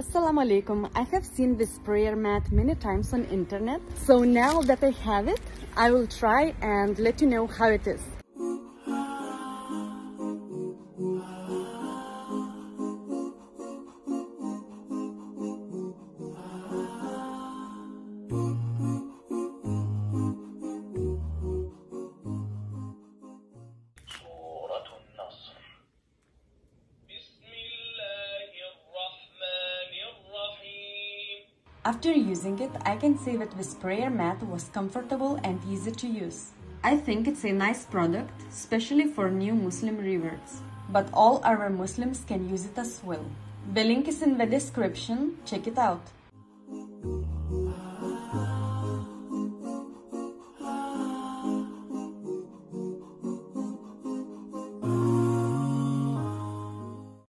Assalamu alaikum. I have seen this prayer mat many times on internet. So now that I have it, I will try and let you know how it is. After using it, I can say that this prayer mat was comfortable and easy to use. I think it's a nice product, especially for new Muslim reverts. But all our Muslims can use it as well. The link is in the description, check it out.